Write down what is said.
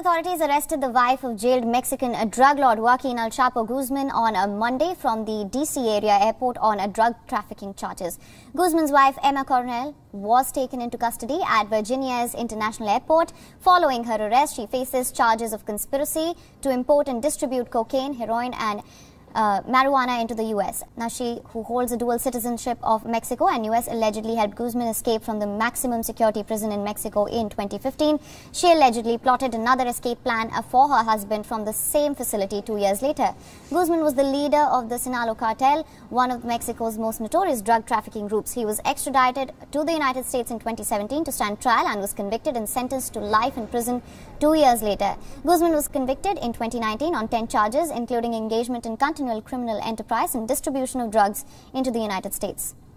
authorities arrested the wife of jailed Mexican drug lord Joaquín El Chapo Guzmán on a Monday from the D.C. area airport on drug trafficking charges. Guzmán's wife, Emma Coronel, was taken into custody at Virginia's International Airport. Following her arrest, she faces charges of conspiracy to import and distribute cocaine, heroin and marijuana into the U.S. Now, she, who holds a dual citizenship of Mexico and U.S., allegedly helped Guzmán escape from the maximum security prison in Mexico in 2015. She allegedly plotted another escape plan for her husband from the same facility 2 years later. Guzmán was the leader of the Sinaloa cartel, one of Mexico's most notorious drug trafficking groups. He was extradited to the United States in 2017 to stand trial and was convicted and sentenced to life in prison 2 years later. Guzmán was convicted in 2019 on 10 charges, including engagement in continual criminal enterprise and distribution of drugs into the United States.